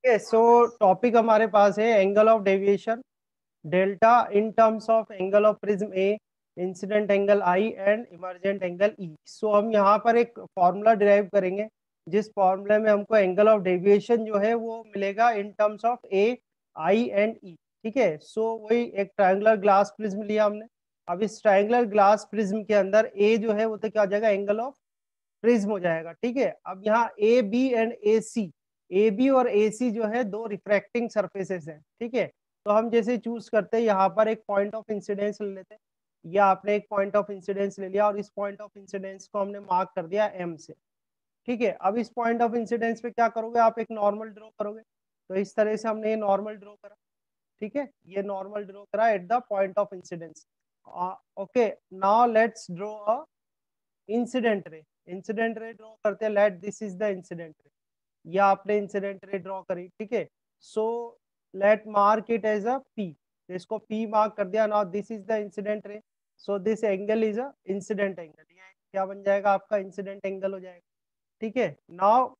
सो topic हमारे पास है angle of deviation delta in terms of angle of prism A, incident angle I and emergent angle E. So हम यहाँ पर एक फॉर्मूला डिराइव करेंगे जिस फॉर्मूले में हमको एंगल ऑफ डेविएशन जो है वो मिलेगा in terms of A, I and E. ठीक है, सो वही एक ट्रायंगुलर ग्लास प्रिज्म लिया हमने। अब इस ट्रायंगुलर ग्लास प्रिज्म के अंदर ए जो है वो तो क्या हो जाएगा, एंगल ऑफ प्रिज्म हो जाएगा। ठीक है, अब यहाँ A B and A C, A B और ए सी जो है दो रिफ्रैक्टिंग सरफेसेस हैं। ठीक है, तो हम जैसे चूज करते हैं यहाँ पर एक पॉइंट ऑफ इंसिडेंस ले लेते हैं, या आपने एक पॉइंट ऑफ इंसिडेंस ले लिया और इस पॉइंट ऑफ इंसिडेंस को हमने मार्क कर दिया एम से। ठीक है, अब इस पॉइंट ऑफ इंसिडेंस पे क्या करोगे, आप एक नॉर्मल ड्रॉ करोगे। तो इस तरह से हमने ये नॉर्मल ड्रॉ करा। ठीक है, ये नॉर्मल ड्रॉ करा at the point of incidence. Okay, now let's draw a incident ray. Incident ray draw करते हैं, let this is the incident ray, या आपने इंसिडेंट रे ड्रॉ करी। ठीक है, so let mark it as a P, तो इसको P mark कर दिया। Now this is the incident ray, so this angle is a incident angle, ये क्या बन जाएगा, आपका इंसिडेंट एंगल हो जाएगा। ठीक है, नाउ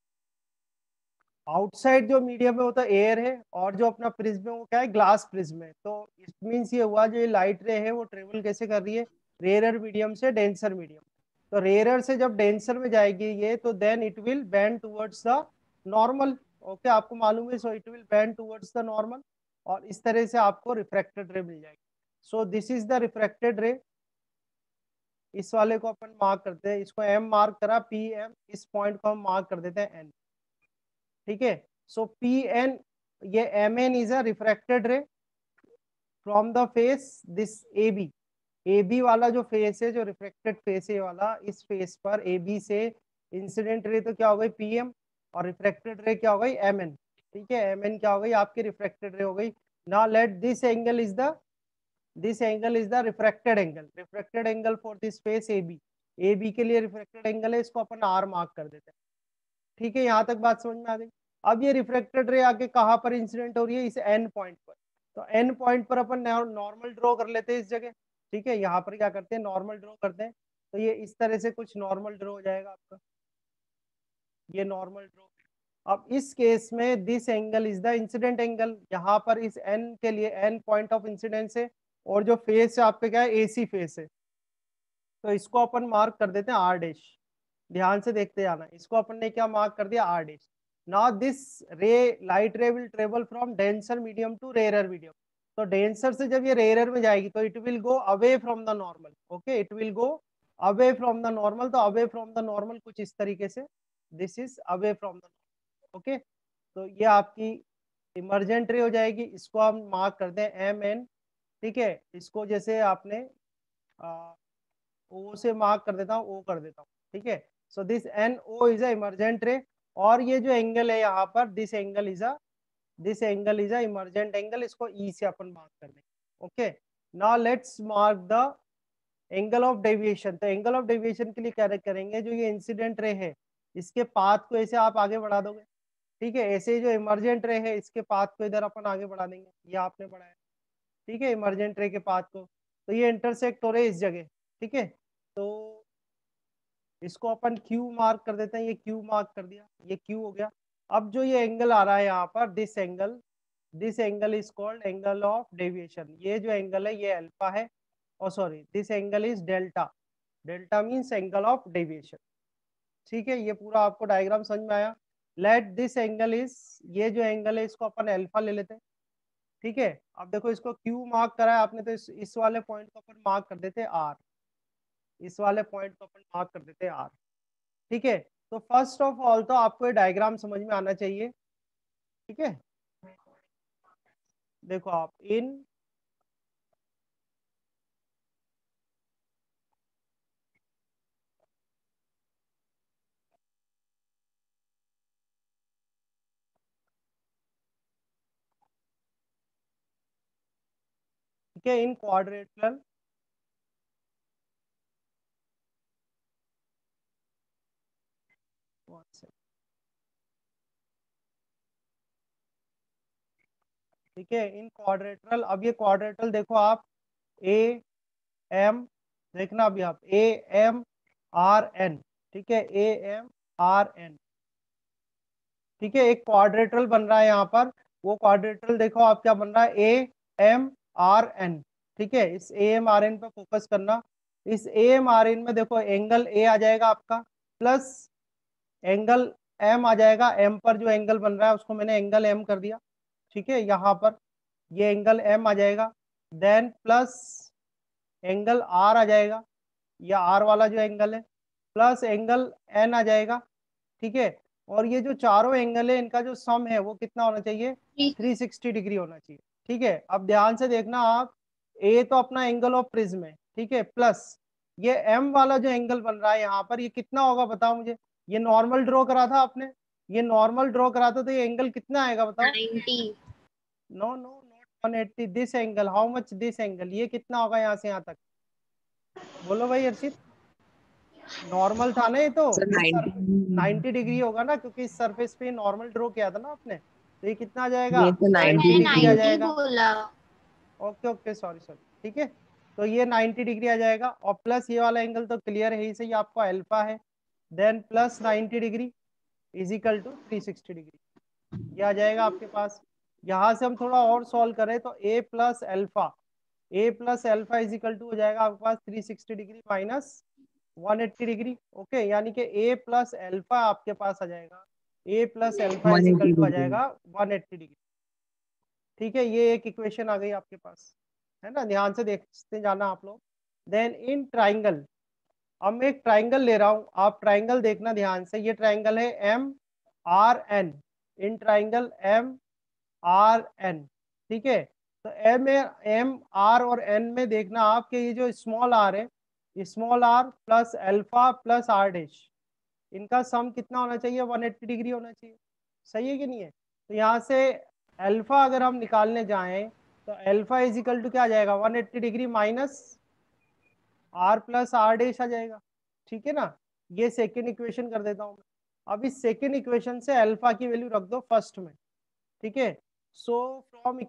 आउटसाइड जो मीडियम में होता है एयर है, और जो अपना प्रिज्म है वो क्या है, ग्लास प्रिज्म है। तो इट मीन्स ये हुआ जो ये लाइट रे है वो ट्रेवल कैसे कर रही है, रेयर मीडियम से डेंसर मीडियम। तो रेयर से जब डेंसर में जाएगी ये, तो then it will bend towards the normal. Okay, आपको मालूम है, so it will bend towards the normal, और इस तरह से आपको रिफ्रैक्टेड रे मिल जाएगी। So this is the refracted ray. इस वाले को अपन मार्क करते हैं, इसको एम मार्क करा, पी एम, इस पॉइंट को हम मार्क कर देते हैं एन। ठीक है, सो पी एन, ये M N is a refracted ray from the face this A B. A B वाला जो फेस है, जो रिफ्रैक्टेड फेस है वाला, इस फेस पर ए बी से इंसिडेंट रे तो क्या हो गई पी एम, और रिफ्रैक्टेड रे क्या हो गई एम एन। ठीक है, एम एन क्या हो गई आपकी रिफ्रैक्टेड रे हो गई। Now let this angle is the, this angle is the refracted angle, refracted angle for this face A B. A B के लिए रिफ्रैक्टेड एंगल है, इसको अपन आर मार्क कर देते हैं। ठीक है, यहाँ तक बात समझ में आ गई। अब ये रिफ्लेक्टेड रे आके कहाँ पर इंसिडेंट हो रही है, इस एन पॉइंट पर। तो एन पॉइंट पर अपन नॉर्मल ड्रॉ कर लेते हैं इस जगह। ठीक है, यहाँ पर क्या करते हैं, नॉर्मल ड्रॉ करते हैं। तो ये इस तरह से कुछ नॉर्मल ड्रॉ हो जाएगा आपका, ये नॉर्मल ड्रॉ। अब इस केस में this angle is the incident angle, यहाँ पर इस एन के लिए, एन पॉइंट ऑफ इंसिडेंस है, और जो फेस है आपके क्या है, एसी फेस है। तो इसको अपन मार्क कर देते हैं आर डैश। ध्यान से देखते जाना, इसको अपन ने क्या मार्क कर दिया, R dash. Now this ray, light ray will travel from denser medium to rare medium. तो डेंसर से जब ये रेयर में जाएगी तो it will go away from the normal. Okay, it will go away from the normal. तो away from the normal कुछ इस तरीके से, this is away from the normal. Okay, तो ये आपकी इमरजेंट रे हो जाएगी, इसको हम मार्क करते हैं एम एन। ठीक है, इसको जैसे आपने ओ से मार्क कर देता हूँ, ओ कर देता हूँ। ठीक है, so this N O is a emergent ray, और ये जो एंगल है यहाँ पर, this angle is a, this angle is a emergent angle, इसको ई से अपन मार्क कर देंगे। Okay, now let's mark the angle of deviation. तो एंगल ऑफ डेविएशन के लिए क्या करेंगे, जो ये इंसिडेंट रे है इसके पाथ को ऐसे आप आगे बढ़ा दोगे। ठीक है, ऐसे जो इमर्जेंट रे है इसके पाथ को इधर अपन आगे बढ़ा देंगे, ये आपने बढ़ाया। ठीक है, इमरजेंट रे के पाथ को, तो ये इंटरसेक्ट हो रहे हैं इस जगह। ठीक है, तो इसको अपन क्यू मार्क कर देते हैं, ये क्यू मार्क कर दिया, ये क्यू हो गया। अब जो ये एंगल आ रहा है यहाँ पर, this angle is called angle of deviation. ये जो एंगल है ये अल्फा है, और sorry this angle is delta. Delta means angle of deviation. ठीक है, ये पूरा आपको डायग्राम समझ में आया। लेट दिस एंगल इज, ये जो एंगल है इसको अपन अल्फा ले लेते हैं। ठीक है, अब देखो इसको क्यू मार्क करा है आपने, तो इस वाले पॉइंट को अपन मार्क कर देते हैं आर। इस वाले पॉइंट को अपन मार्क कर देते हैं आर। ठीक है, तो फर्स्ट ऑफ ऑल तो आपको ये डायग्राम समझ में आना चाहिए। ठीक है, देखो आप इन, ठीक है, इन क्वाड्रेटरल, ठीक है, इन क्वाड्रेटरल। अब ये क्वाड्रेटरल देखो आप, ए एम, देखना अभी आप ए एम आर एन। ठीक है, ए एम आर एन। ठीक है, एक क्वाड्रेटरल बन रहा है यहाँ पर, वो क्वाड्रेटरल देखो आप क्या बन रहा है, ए एम आर एन। ठीक है, इस ए एम आर एन पे फोकस करना। इस ए एम आर एन में देखो एंगल ए आ जाएगा आपका, प्लस एंगल एम आ जाएगा, एम पर जो एंगल बन रहा है उसको मैंने एंगल एम कर दिया। ठीक है, यहाँ पर ये एंगल एम आ जाएगा, देन प्लस एंगल आर आ जाएगा, या आर वाला जो एंगल है, प्लस एंगल एन आ जाएगा। ठीक है, और ये जो चारों एंगल है इनका जो सम है वो कितना होना चाहिए, 360 डिग्री होना चाहिए। ठीक है, अब ध्यान से देखना आप, ए तो अपना एंगल ऑफ प्रिज्म है, ठीक है, प्लस ये एम वाला जो एंगल बन रहा है यहाँ पर, ये कितना होगा बताओ मुझे। ये नॉर्मल ड्रॉ करा था आपने, ये नॉर्मल ड्रॉ करा था, तो ये एंगल कितना आएगा बताओ। 90। No no, not 180, this angle, how much this angle, ये कितना होगा यहाँ से यहाँ तक, बोलो भाई अर्षित। नॉर्मल था ना ये, तो सर इस 90, 90 डिग्री होगा ना, क्योंकि इस सरफेस पे नॉर्मल ड्रॉ किया था ना आपने, तो ये कितना आ जाएगा, ये तो 90 मैंने 90 डिग्री आ 90 जाएगा। बोला। ओके ओके, सॉरी सॉरी, ठीक है, तो ये 90 डिग्री आ जाएगा, और प्लस ये वाला एंगल तो क्लियर है ही सही, आपको अल्फा है, then plus 90 degree is equal to 360 degree, ये आ जाएगा आपके पास। यहाँ से हम थोड़ा और सॉल्व करें तो A plus alpha is equal to हो जाएगा आपके पास 360 डिग्री माइनस 180 डिग्री। ओके, यानी कि ए प्लस अल्फा आपके पास आ जाएगा, A plus alpha is equal 180 to आ डिग्री। जाएगा 180 डिग्री। ठीक है, ये एक इक्वेशन आ गई आपके पास, है ना, ध्यान से देखते जाना आप लोग। देन इन ट्राइंगल, अब मैं एक ट्राइंगल ले रहा हूं, आप ट्राइंगल देखना ध्यान से, ये ट्राइंगल है M R N, in triangle M R N. ठीक है, तो एम आर और एन में देखना आप कि ये जो स्मॉल आर है, small R plus alpha plus R dash, इनका सम कितना होना चाहिए, 180 डिग्री होना चाहिए। सही है कि नहीं है। तो यहाँ से अल्फा अगर हम निकालने जाएं तो अल्फा इज इक्वल टू क्या आ जाएगा, 180 degree minus R plus R dash आ जाएगा। ठीक है ना, ये सेकेंड इक्वेशन कर देता हूँ मैं। अब इस सेकेंड इक्वेशन से अल्फा की वैल्यू रख दो फर्स्ट में। ठीक है, सो फ्रॉम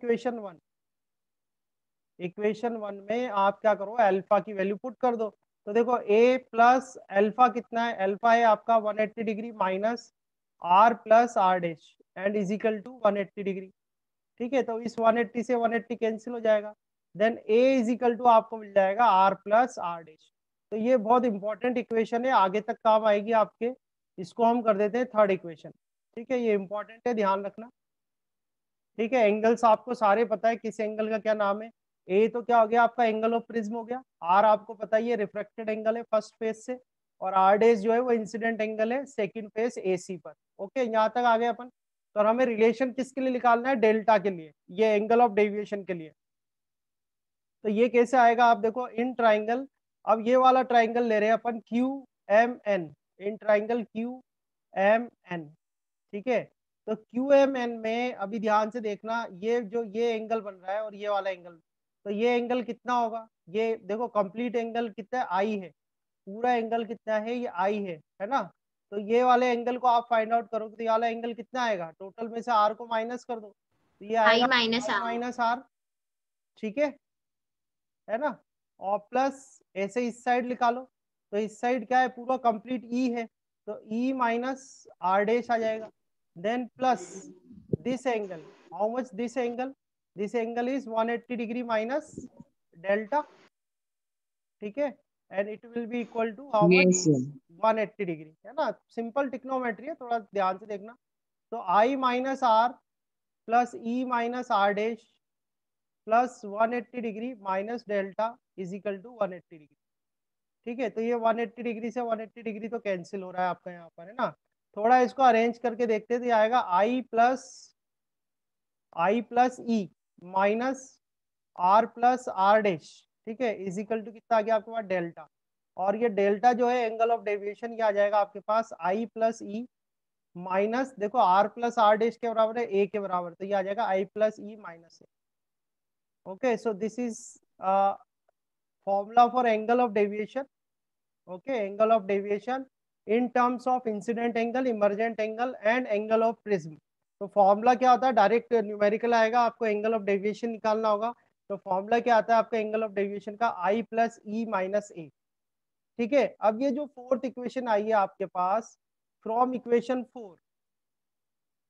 इक्वेशन वन में आप क्या करो, अल्फा की वैल्यू पुट कर दो। तो देखो ए प्लस अल्फा कितना है, अल्फा है आपका 180 degree minus R plus R dash and is equal to 180 degree. ठीक है, तो इस 180 से 180 कैंसिल हो जाएगा, then A is equal to आपको मिल जाएगा आर प्लस आर डैश। तो ये बहुत इंपॉर्टेंट इक्वेशन है, आगे तक काम आएगी आपके। इसको हम कर देते हैं थर्ड इक्वेशन। ठीक है, ये इंपॉर्टेंट है, ध्यान रखना। ठीक है, एंगल्स आपको सारे पता है किस एंगल का क्या नाम है। ए तो क्या हो गया आपका, एंगल ऑफ प्रिज्म हो गया। आर आपको पता ही है रिफ्रैक्टेड एंगल है फर्स्ट फेज से, और आर डेज जो है वो इंसिडेंट एंगल है सेकंड फेज एसी पर। ओके, यहाँ तक आ गए अपन। तो हमें रिलेशन किसके लिए निकालना है, डेल्टा के लिए, ये एंगल ऑफ डेविएशन के लिए। तो ये कैसे आएगा, आप देखो इन ट्राइंगल, अब ये वाला ट्राइंगल ले रहे हैं अपन Q M N, in triangle Q M N. ठीक है, तो क्यू एम एन में अभी ध्यान से देखना, ये एंगल बन रहा है और ये वाला एंगल, तो ये एंगल कितना होगा, ये देखो कंप्लीट एंगल कितना आई है, पूरा एंगल कितना है, ये आई है ना। तो ये वाले एंगल को आप फाइंड आउट करोगे तो ये वाला एंगल कितना आएगा, टोटल में से आर को माइनस कर दो, तो ये आई आएगा minus I R. Minus R. ठीक है ना, और प्लस ऐसे इस साइड निकालो, तो इस साइड क्या है, पूरा कंप्लीट ई है, तो ई माइनस आर डैश आ जाएगा, then plus this angle, how much this angle is 180 degree minus delta. ठीक है, and it will be equal to how much, yes sir. 180 degree, है ना, सिंपल टिक्नोमेट्री है, थोड़ा ध्यान से देखना। तो I minus R plus E minus R dash plus 180 degree minus delta is equal to 180 degree. ठीक है, तो ये 180 डिग्री से 180 डिग्री तो कैंसिल हो रहा है आपका यहाँ पर, है ना। थोड़ा इसको अरेंज करके देखते हैं, तो ये आएगा I plus E minus R plus R dash. ठीक है, इज इक्वल टू कितना आ गया आपके पास, डेल्टा। और ये डेल्टा जो है एंगल ऑफ डेविएशन, ये आ जाएगा आपके पास आई प्लस ई माइनस, देखो आर प्लस आर डैश के बराबर है ए के बराबर, तो ये आ जाएगा I plus E minus A. Okay, so this is formula for angle of deviation. Okay, angle of deviation in terms of incident angle, emergent angle and angle of prism. तो फॉर्मूला क्या होता है, डायरेक्ट न्यूमेरिकल आएगा, आपको angle of deviation निकालना होगा। तो formula क्या आता है आपका एंगल ऑफ डेविएशन का, आई प्लस ई माइनस ए। ठीक है, अब ये जो फोर्थ इक्वेशन आई है आपके पास फ्रॉम इक्वेशन 4,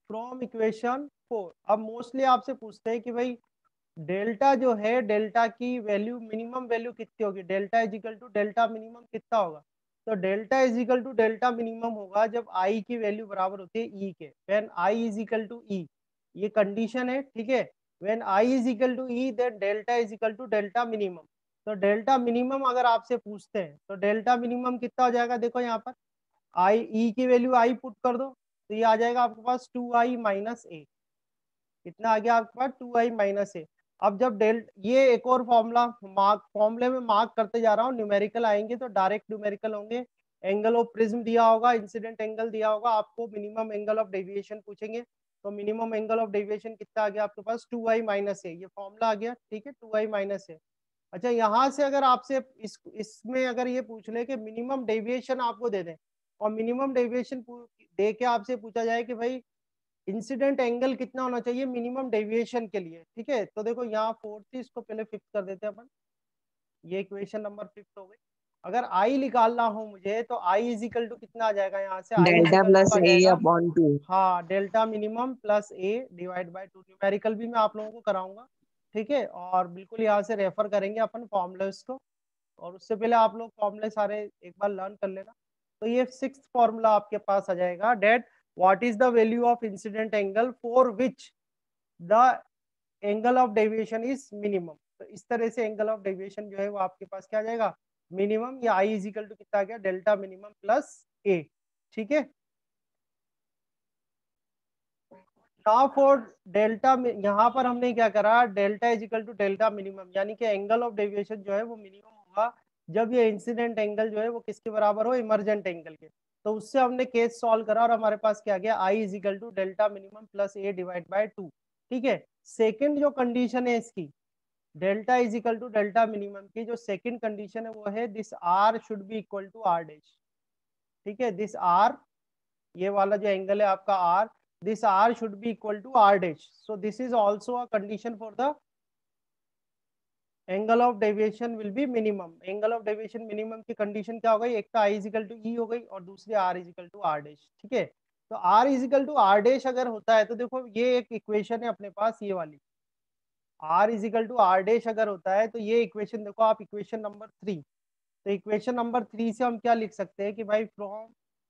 फ्रॉम इक्वेशन 4। अब मोस्टली आपसे पूछते हैं कि भाई डेल्टा जो है, डेल्टा की वैल्यू, मिनिमम वैल्यू कितनी होगी, delta is equal to delta minimum कितना होगा। तो delta is equal to delta minimum होगा जब आई की वैल्यू बराबर होती है ई के, when I is equal to E, ये कंडीशन है, ठीक है। When I is equal to E then delta is equal to delta minimum. तो डेल्टा मिनिमम अगर आपसे पूछते हैं तो डेल्टा मिनिमम कितना हो जाएगा, देखो यहाँ पर आई ई की वैल्यू आई पुट कर दो तो ये आ जाएगा आपके पास 2i-a। कितना आ गया आपके पास 2i-a। अब जब ये एक और फॉर्मूला मार्क, फॉर्मूले में मार्क करते जा रहा हूँ, न्यूमेरिकल आएंगे तो डायरेक्ट न्यूमेरिकल होंगे। एंगल ऑफ प्रिज्म दिया होगा, इंसिडेंट एंगल दिया होगा, आपको मिनिमम एंगल ऑफ डेविएशन पूछेंगे। तो मिनिमम एंगल ऑफ डेविएशन कितना आ गया आपके पास 2i-a, ये फॉर्मूला आ गया, ठीक है, 2i-a। अच्छा, यहाँ से अगर आपसे इसमें अगर ये पूछ ले कि मिनिमम डेविएशन आपको दे दें और मिनिमम डेविएशन दे के आपसे पूछा जाए कि भाई इंसिडेंट एंगल कितना होना चाहिए मिनिमम डेविएशन के लिए, ठीक है। तो देखो यहाँ फोर्थ थी, इसको पहले फिफ्थ कर देते हैं अपन, ये इक्वेशन नंबर फिफ्थ हो गई। अगर आई निकालना हो मुझे तो आई इज इक्वल टू कितना आ जाएगा, यहाँ से I is delta equal to plus आ ए जाएगा, अपॉन 2। हाँ, delta minimum plus A divide by 2। Numerical भी मैं आप लोगों को कराऊंगा, ठीक है, और बिल्कुल यहाँ से रेफर करेंगे अपन फॉर्मूलेस को, और उससे पहले आप लोग फॉर्मूले सारे एक बार लर्न कर लेना। तो ये सिक्स्थ फॉर्मूला आपके पास आ जाएगा, that what is the value of incident angle for which the angle of deviation is minimum. तो इस तरह से एंगल ऑफ डेविएशन जो है वो आपके पास क्या आ जाएगा, मिनिमम, या आई इज इक्वल टू कितना आ गया, डेल्टा मिनिमम प्लस ए, ठीक है। नाउ फॉर डेल्टा में यहाँ पर हमने क्या करा, delta is equal to delta minimum, यानी कि एंगल ऑफ डेविएशन जो है वो मिनिमम होगा जब ये इंसिडेंट एंगल जो है वो किसके बराबर हो, इमरजेंट एंगल के। तो उससे हमने केस सॉल्व करा और हमारे पास क्या गया, I is equal to delta minimum plus A divide by 2, ठीक है। सेकेंड जो कंडीशन है इसकी, delta is equal to delta minimum की जो सेकेंड कंडीशन है वो है this R should be equal to R dash, ठीक है। दिस आर, ये वाला जो एंगल है आपका R, this r should be equal to r dash, so this is also a condition for the angle of deviation will be minimum। angle of deviation minimum की condition क्या हो गई, एक तो i is equal to e हो गई और दूसरी r is equal to r dash, ठीक है। तो r is equal to r dash अगर होता है तो देखो ये एक इक्वेशन है अपने पास, ये वाली r is equal to r dash अगर होता है तो ये इक्वेशन देखो आप, इक्वेशन नंबर 3। तो इक्वेशन नंबर 3 से हम क्या लिख सकते हैं कि भाई फ्रॉम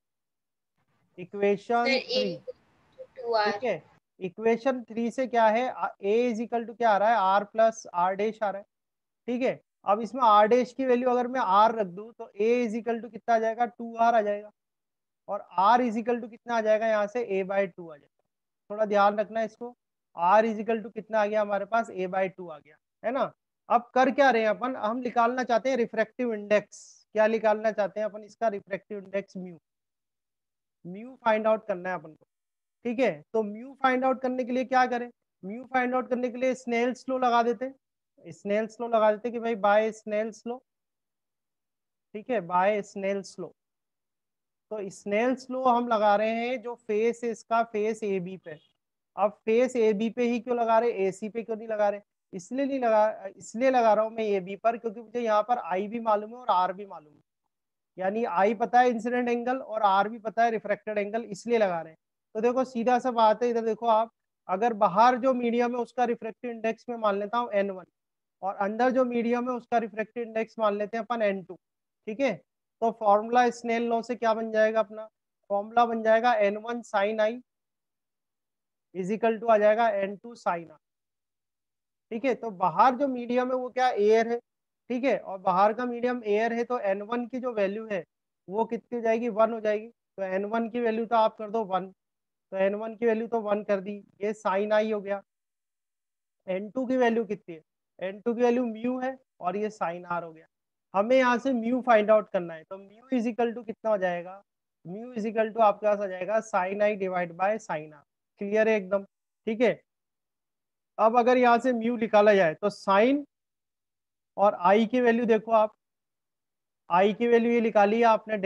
इक्वेशन 3, ठीक है, इक्वेशन 3 से क्या है, a इज इक्वल टू क्या आ रहा है, आर प्लस आर डैश आ रहा है, ठीक है। अब इसमें आर डैश की वैल्यू अगर मैं आर रख दूं तो a इज इक्वल टू कितना आ जाएगा, 2r आ जाएगा, और r इज इक्वल टू कितना आ जाएगा, यहाँ से a/2 आ जाएगा। थोड़ा ध्यान रखना इसको, r इज इक्वल टू कितना आ गया हमारे पास, a/2 आ गया, है ना। अब कर क्या रहे हैं अपन, हम निकालना चाहते हैं रिफ्रैक्टिव इंडेक्स। क्या निकालना चाहते हैं अपन, इसका refractive index mu, mu find out करना है अपन को, ठीक है। तो म्यू फाइंड आउट करने के लिए क्या करें, म्यू फाइंड आउट करने के लिए स्नेल्स लॉ लगा देते, स्नेल्स लॉ लगा देते कि भाई बाय स्नेल्स लॉ, ठीक है, बाय स्नेल्स लॉ। तो स्नेल्स लॉ हम लगा रहे हैं, जो फेस है इसका, फेस ए बी पे। अब फेस ए बी पे ही क्यों लगा रहे, ए सी पे क्यों नहीं लगा रहे, इसलिए नहीं लगा, इसलिए लगा रहा हूँ मैं ए बी पर क्योंकि मुझे यहाँ पर आई भी मालूम है और आर भी मालूम है, यानी आई पता है इंसिडेंट एंगल और आर भी पता है रिफ्रैक्टेड एंगल, इसलिए लगा रहे हैं। तो देखो सीधा सा बात है, इधर देखो आप, अगर बाहर जो मीडियम है उसका रिफ्रैक्टिव इंडेक्स में मान लेता हूँ n1 और अंदर जो मीडियम है उसका रिफ्रैक्टिव इंडेक्स मान लेते हैं अपन n2, ठीक है। तो फॉर्मूला स्नेल लॉ से क्या बन जाएगा अपना, फॉर्मूला बन जाएगा n1 sine I is equal to आ जाएगा n2 साइन आर, ठीक है। तो बाहर जो मीडियम है वो क्या, एयर है, ठीक है, और बाहर का मीडियम एयर है, तो n1 की जो वैल्यू है वो कितनी हो जाएगी, 1 हो जाएगी। तो n1 की वैल्यू तो आप कर दो 1, तो n1 की वैल्यू तो 1 कर दी, ये साइन आई हो गया। n2 की वैल्यू कितनी है, n2 की वैल्यू म्यू है और ये साइन आर हो गया। हमें यहाँ से म्यू फाइंड आउट करना है, तो म्यू इज इक्वल टू कितना हो जाएगा, म्यू इज इक्वल टू आपके पास आ जाएगा sine I divide by sine R. Clear है एकदम, ठीक है। अब अगर यहाँ से म्यू निकाला जाए तो साइन और आई की वैल्यू देखो आप, आई की वैल्यू ये निकाली है आपने,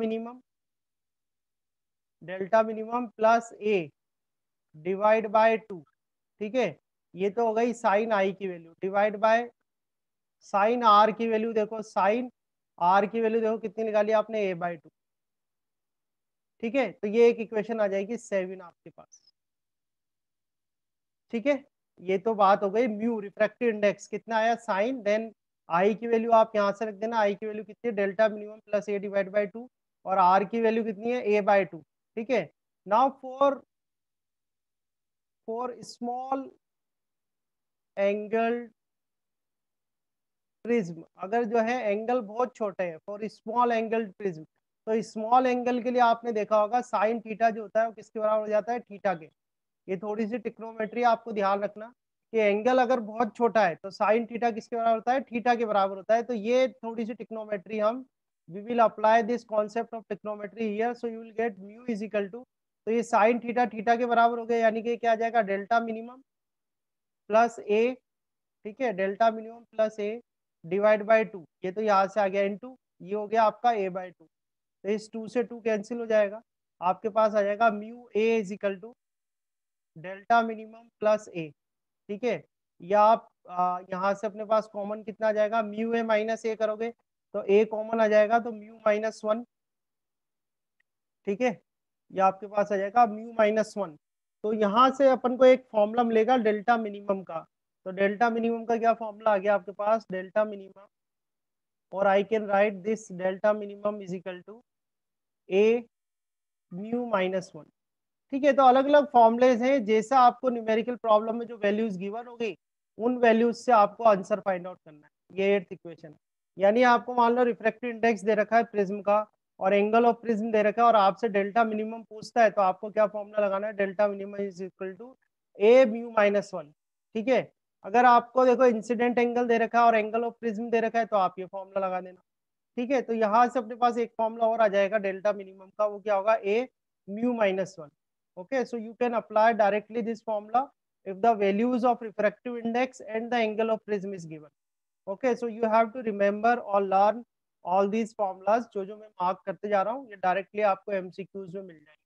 delta minimum plus A divide by 2, ठीक है। ये तो हो गई साइन आई की value divide by sine R की वैल्यू, देखो साइन आर की वैल्यू देखो कितनी निकाली आपने, a/2, ठीक है। तो ये एक इक्वेशन आ जाएगी 7 आपके पास, ठीक है, ये तो बात हो गई म्यू रिफ्रैक्टिव इंडेक्स कितना आया साइन, देन आई की वैल्यू आप यहाँ से रख देना, आई की वैल्यू कितनी है delta minimum plus A divide by 2 और आर की वैल्यू कितनी है ए बाई 2। ठीक है, now for small angle prism, अगर जो है एंगल बहुत छोटे हैं फॉर स्मॉल एंगल प्रिज्म, तो स्मॉल एंगल के लिए आपने देखा होगा साइन थीटा जो होता है वो किसके बराबर हो जाता है थीटा के। ये थोड़ी सी टिक्नोमेट्री आपको ध्यान रखना कि एंगल अगर बहुत छोटा है तो साइन थीटा किसके बराबर होता है थीटा के बराबर होता है। तो ये थोड़ी सी टिक्नोमेट्री हम we will apply this concept of trigonometry here, so you will get mu is equal to, तो ये साइन थीटा थीटा के बराबर हो गया, यानी कि क्या आ जाएगा डेल्टा मिनिमम प्लस ए, ठीक है, delta minimum plus A divide by 2, ये तो यहाँ से आ गया इनटू, ये हो गया आपका ए बाई 2, तो इस 2 से 2 कैंसिल हो जाएगा, आपके पास आ जाएगा mu A is equal to delta minimum plus A. ठीक है, या आप यहाँ से अपने पास कॉमन कितना आ जाएगा म्यू ए माइनस ए करोगे तो ए कॉमन आ जाएगा तो म्यू माइनस 1। ठीक है, ये आपके पास आ जाएगा म्यू माइनस 1। तो यहाँ से अपन को एक फॉर्मूला मिलेगा डेल्टा मिनिमम का, तो डेल्टा मिनिमम का क्या फॉर्मूला आ गया आपके पास डेल्टा मिनिमम, और I can write this delta minimum is equal to A mu minus 1। ठीक है, तो अलग अलग फॉर्मुलेज हैं, जैसा आपको न्यूमेरिकल प्रॉब्लम में जो वैल्यूज गिवन हो गई उन वैल्यूज से आपको आंसर फाइंड आउट करना है। ये एर्थ इक्वेशन है, यानी आपको मान लो रिफ्रैक्टिव इंडेक्स दे रखा है प्रिज्म का और एंगल ऑफ प्रिज्म दे रखा है और आपसे डेल्टा मिनिमम पूछता है, तो आपको क्या फॉर्मूला लगाना है delta minimum is equal to A mu minus 1। ठीक है, अगर आपको देखो इंसिडेंट एंगल दे रखा है और एंगल ऑफ प्रिज्म दे रखा है तो आप ये फॉर्मूला लगा देना। ठीक है, तो यहाँ से अपने पास एक फॉर्मूला और आ जाएगा डेल्टा मिनिमम का, वो क्या होगा A mu minus 1। Okay, so you can apply directly this formula if the values of refractive index and the angle of prism is given. Okay, so you have to remember or learn all these formulas जो जो मैं mark करते जा रहा हूँ, ये directly आपको MCQs में मिल जाएंगे।